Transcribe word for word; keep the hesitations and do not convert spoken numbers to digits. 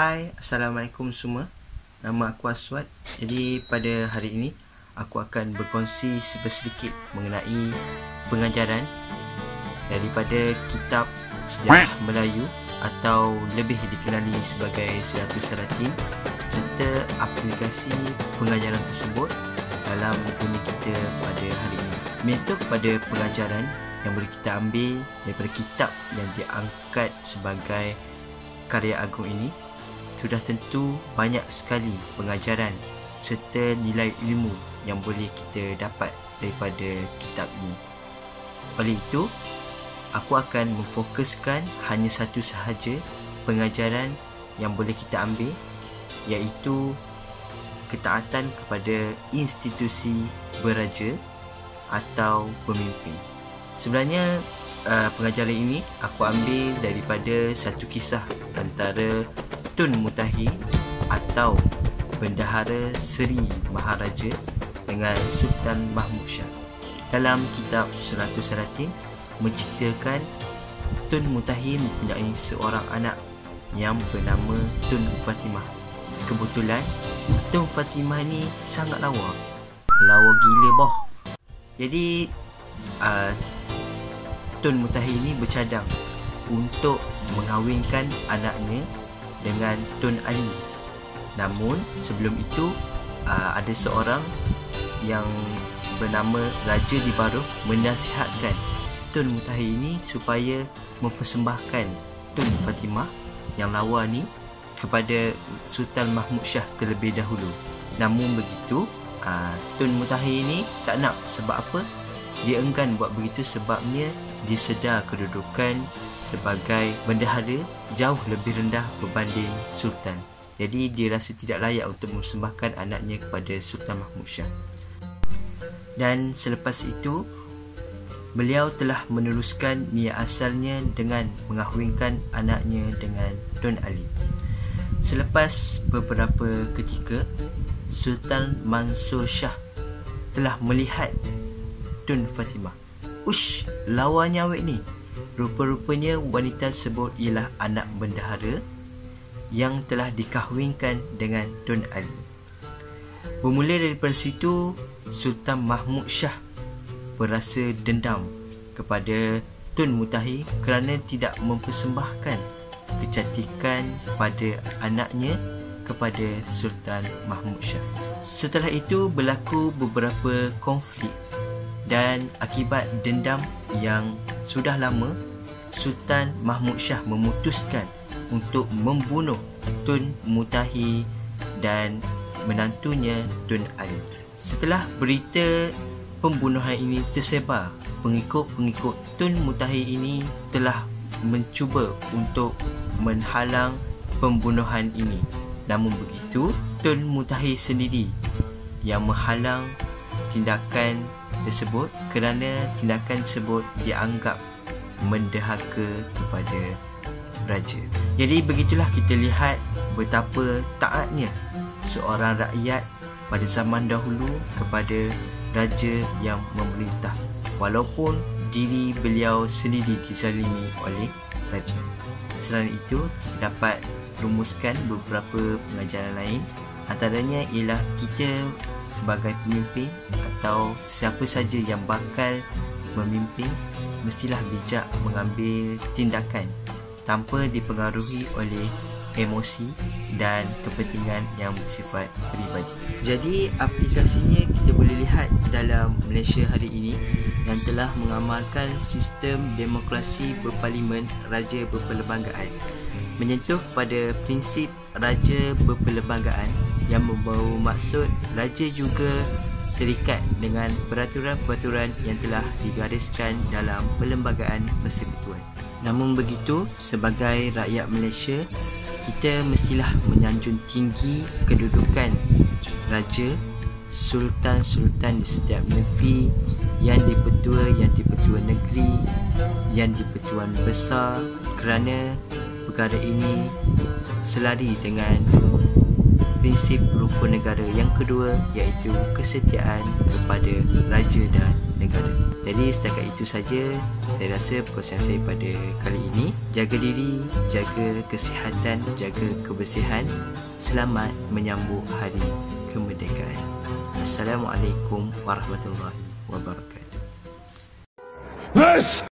Hai, Assalamualaikum semua. Nama aku Aswad. Jadi pada hari ini aku akan berkongsi sedikit mengenai pengajaran daripada kitab Sejarah Melayu atau lebih dikenali sebagai Siratus Salatin serta aplikasi pengajaran tersebut dalam bumi kita pada hari ini. Menyentuh pada pengajaran yang boleh kita ambil daripada kitab yang diangkat sebagai karya agung ini, sudah tentu banyak sekali pengajaran serta nilai ilmu yang boleh kita dapat daripada kitab ini. Oleh itu, aku akan memfokuskan hanya satu sahaja pengajaran yang boleh kita ambil, iaitu ketaatan kepada institusi beraja atau pemimpin. Sebenarnya uh, pengajaran ini aku ambil daripada satu kisah antara Tun Mutahi atau Bendahara Seri Maharaja dengan Sultan Mahmud Shah. Dalam kitab Siratus Salatin menceritakan Tun Mutahi mempunyai seorang anak yang bernama Tun Fatimah. Kebetulan Tun Fatimah ni sangat lawa. Lawa gila boh. Jadi uh, Tun Mutahi ni bercadang untuk mengahwinkan anaknya dengan Tun Ali. Namun sebelum itu uh, ada seorang yang bernama Raja di Baruh menasihatkan Tun Mutahi ini supaya mempersembahkan Tun Fatimah yang lawa ni kepada Sultan Mahmud Shah terlebih dahulu. Namun begitu uh, Tun Mutahi ini tak nak. Sebab apa? Dia enggan buat begitu sebabnya dia sedar kedudukan sebagai bendahara jauh lebih rendah berbanding Sultan. Jadi dia rasa tidak layak untuk mempersembahkan anaknya kepada Sultan Mahmud Shah. Dan selepas itu, beliau telah meneruskan niat asalnya dengan mengahwinkan anaknya dengan Tun Ali. Selepas beberapa ketika, Sultan Mansur Shah telah melihat Tun Fatimah. Ush, lawanya awet ni. Rupa-rupanya wanita tersebut ialah anak bendahara yang telah dikahwinkan dengan Tun Ali. Bermula daripada situ, Sultan Mahmud Shah berasa dendam kepada Tun Mutahi kerana tidak mempersembahkan kecantikan pada anaknya kepada Sultan Mahmud Shah. Setelah itu berlaku beberapa konflik dan akibat dendam yang sudah lama, Sultan Mahmud Shah memutuskan untuk membunuh Tun Mutahi dan menantunya Tun Ali. Setelah berita pembunuhan ini tersebar, pengikut-pengikut Tun Mutahi ini telah mencuba untuk menghalang pembunuhan ini. Namun begitu, Tun Mutahi sendiri yang menghalang tindakan tersebut kerana tindakan tersebut dianggap mendahaka kepada raja. Jadi begitulah kita lihat betapa taatnya seorang rakyat pada zaman dahulu kepada raja yang memerintah, walaupun diri beliau sendiri dizalimi oleh raja. Selain itu, kita dapat rumuskan beberapa pengajaran lain. Antaranya ialah kita sebagai pemimpin atau siapa saja yang bakal memimpin mestilah bijak mengambil tindakan tanpa dipengaruhi oleh emosi dan kepentingan yang bersifat peribadi. Jadi aplikasinya kita boleh lihat dalam Malaysia hari ini yang telah mengamalkan sistem demokrasi berparlimen raja berperlembagaan, menyentuh pada prinsip raja berperlembagaan yang membawa maksud raja juga terikat dengan peraturan-peraturan yang telah digariskan dalam Perlembagaan Persekutuan. Namun begitu, sebagai rakyat Malaysia, kita mestilah menyanjung tinggi kedudukan raja, sultan-sultan di setiap negeri, yang di-Pertua, yang di-Pertua negeri, yang di-Pertuan besar, kerana perkara ini selari dengan prinsip rukun negara yang kedua, iaitu kesetiaan kepada raja dan negara. Jadi setakat itu saja saya rasa perkongsian saya pada kali ini. Jaga diri, jaga kesihatan, jaga kebersihan. Selamat menyambut Hari Kemerdekaan. Assalamualaikum warahmatullahi wabarakatuh.